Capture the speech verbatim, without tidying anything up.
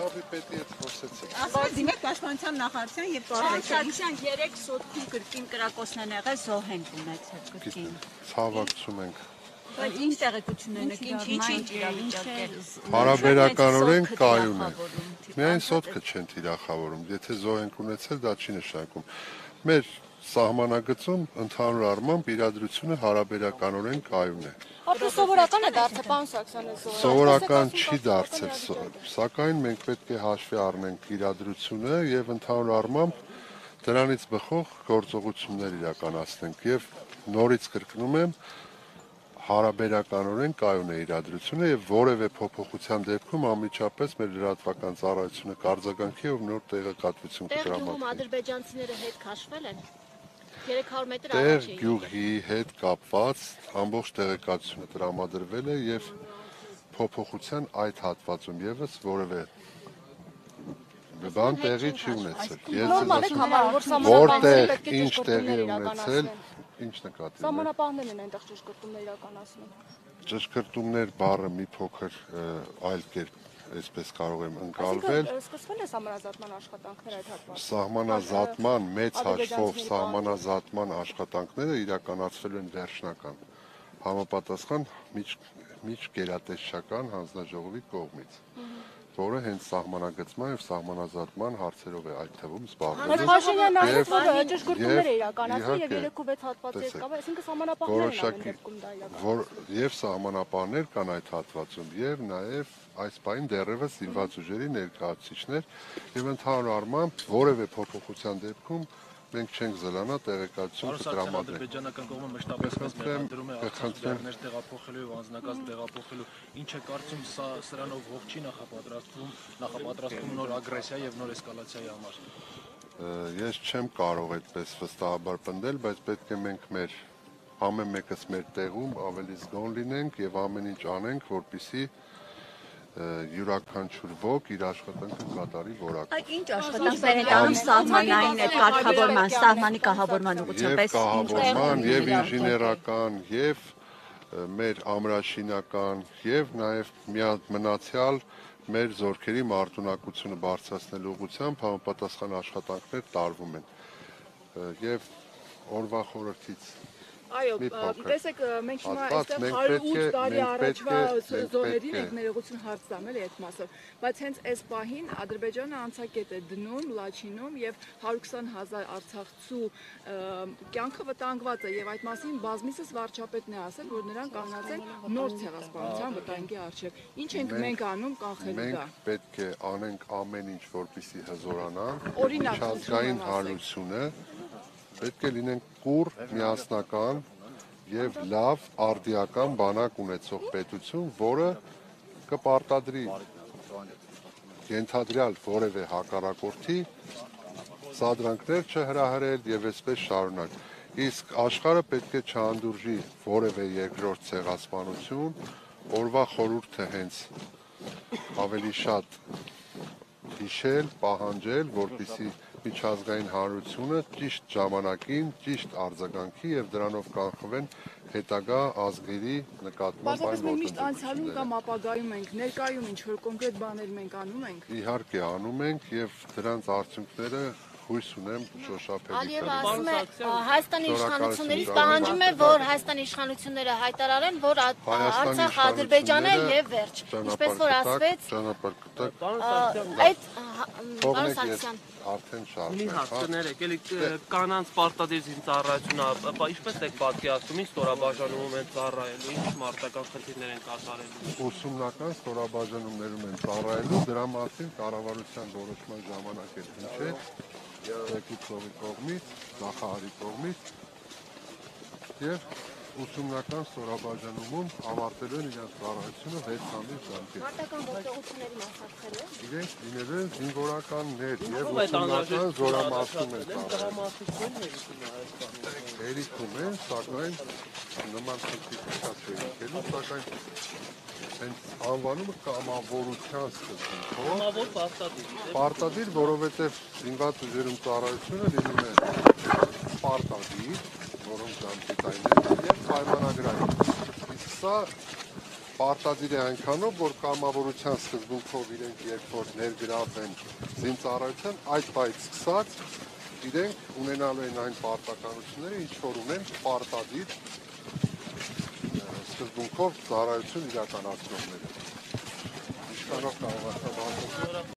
Շաբի պետի հետ խոսեցինք։ Ասում դիմեք պաշտպանության նախարարության եւ Պաշտպանության երեք սոթում կրկին կրակոցներ եղել զոհ են ունեցել կրկին։ Ցավակցում ենք։ Բայց ինչ տեղեկություն են եք, ինչ ինչ իրավիճակ է։ Հարաբերականորեն կայուն է։ Միայն սոտքը չեն թիրախավորում։ Եթե զոհ ենք ունեցել, դա չի նշանակում։ Մեր սահմանագծում ընդհանուր առմամբ իրադրությունը հարաբերականորեն կայուն է։ Ապա սովորական է դարձել, պարոն Սարգսյանը զոհ։ Սովորական չի դարձել, սակայն մենք պետք է հաշվի առնենք իրադրությունը եւ ընդհանուր առմամբ դրանից բխող գործողություններ իրականացնենք եւ նորից կրկնում եմ հարաբերականորեն կայուն է իրադրությունը եւ որևէ փոփոխության դեպքում անմիջապես մեր լրատվական ծառայությունը կարձագանքի եւ նոր տեղեկատվություն կտրամադրի։ Տեղ ադրբեջանցիները հետ քաշվել են երեք հարյուր մետր Տեղ առաջ էին։ գյուղի հետ կապված ամբողջ տեղեկատվությունը տրամադրվել է եւ փոփոխության այդ հատվածում եւս որևէ բան տեղի չի ունեցել։ Նորմալ է համարվում, որ որտեղ սահմանապահները ինչ տեղի է ունեցել, ինչ նկատի ունեք։ Սահմանապահներն են այնտեղ ճշգրտումներ իրականացնում։ Ճշգրտումներ բառը մի փոքր այլ կերպ այսպես կարող եմ ընկալվել։ Սկսվել է սահմանազատման աշխատանքները այդ հատվածում։ Սահմանազատման մեծ հաշվով սահմանազատման աշխատանքները իրականացվել են վերջնական համապատասխան միջգերատեսչական հանձնաժողովի կողմից, որը հենց սահմանագծման եւ սահմանազատման հարցերով է այդ թվում զբաղվել։ Փաշինյանն ասաց, որ ճշգրտումներ է իրականացել եւ երեք ու վեց հատվածի հետ կապ, այսինքն սահմանապահներն են դեպքում դա իրականացել։ Եվ սահմանապահներ կան այդ հատվածում եւ նաեւ այս բային դեռևս զինված ուժերի ներկայացուցիչներ եւ ընդհանուր առմամբ որևէ փոփոխության դեպքում մենք չենք զլանա տեղեկատվություն կտրամադրենք։ Ադրբեջանական կողմը մշտապես մեղադրում է արտադրներ տեղափոխելու եւ անձնակազմ տեղափոխելու։ Ինչ է կարծում սա սրանով ողջ չի նախապատրաստվում, նախապատրաստվում նոր ագրեսիա եւ նոր էսկալացիայի համար։ Ես չեմ կարող այդպես վստահաբար պնդել, բայց պետք է մենք մեր ամեն մեկս մեր տեղում ավելի զգոն լինենք եւ ամեն ինչ անենք, որպեսզի յուրաքանչյուր ոք իր աշխատանքը կատարի որակով։ Այդ ինչ աշխատանքներ են անում սահմանային այդ կարգավորման, սահմանի կահավորման ուղղությամբ, Եվ կահավորման, եւ ինժեներական, եւ մեր ամրաշինական, եւ նաեւ մնացյալ մեր զորքերի մարտունակությունը բարձրացնելու ուղղությամբ համապատասխան աշխատանքներ տարվում են։ Եվ օրվա խորհրդից Այո, տեսեք, մենք հիմա այստեղ հարյուր ութ տարի առաջվա զոհերին ենք ներողություն հարց տանել այդ մասով, բայց հենց այս պահին Ադրբեջանը անցակետ է դնում, Լաչինում եւ հարյուր քսան հազար արցախցու կյանքը վտանգված է եւ այդ մասին բազմիցս վարչապետն է ասել, որ նրանք կանգնած են նոր ցեղասպանության վտանգի առջեւ։ Ինչ ենք մենք անում կանխելու դա։ Մենք պետք է անենք ամեն ինչ, որպեսզի հզորանանք Օրինակ, միջազգային հանրությունը պետք է լինենք կուռ, միասնական եւ լավ արդիական բանակ ունեցող պետություն, որը կպարտադրի ենթադրյալ որևէ հակառակորդի սադրանքներ չհրահրել եւ այսպես շարունակ։ Իսկ աշխարհը պետք է չհանդուրժի որևէ երկրորդ ցեղասպանություն, օրվա խորհուրդը հենց ավելի շատ հիշել, պահանջել, որպեսզի միջազգային հանրությունը ճիշտ ժամանակին, ճիշտ արձագանքի եւ դրանով կանխվեն հետագա ազգերի նկատմամբ այն Բայց մենք միշտ անցյալում կամ ապագայում ենք, ներկայում ինչ որ կոնկրետ բաներ մենք անում ենք։ Իհարկե անում ենք եւ դրանց արդյունքները հույս ունեմ շոշափելի Ալիևը ասում է Հայաստանի իշխանություններից պահանջում է, որ Հայաստանի իշխանությունները հայտարարեն, որ Արցախ Ադրբեջանը եւ վերջ։ Ինչպես որ ասվեց, այդ պարոն Սարգսյան արդեն շարժ Մի հարցներ եք, էլի կանանց պարտադիր զինծառայությունը, ինչպես եք պատկերացնում, ինչ ստորաբաժանումում են ծառայելու, ինչ մարտական խնդիրներ են կատարելու։ Ուսումնական ստորաբաժանումներում են ծառայելու, դրա մասին կառավարության որոշման ժամանակ է հնչել Տեկուցովի կողմից, նախարարի կողմից եւ ուսումնական ստորաբաժանումում ավարտելու են իրենց ծառայությունը վեց ամիս ժամկետով։ Մարտական գործողությունների մասնակցելու։ Իրենք լինելու են զինվորականներ եւ ուսումնական զորամասում են ծառայելու։ Երիքում են, սակայն նման սերտիֆիկացիա սակայն հենց անվանումը կամավորության սկզբում։ Կամավոր պարտադիր։ Պարտադիր, որովհետև զինված ուժերում ծառայությունը լինում է պարտադիր, որոնք ժամկետային են եւ պայմանագրային։ Իսկ սա պարտադիր է այնքանով, որ կամավորության սկզբունքով իրենք երբ որ ներգրավեն զինծառայության, այդ պայից սկսած իրենք ունենալու են այն պարտականությունները, ինչ որ ունեն պարտադիր սկզբունքով ծառայություն իրականացնողները։ Ինչքանով կարող է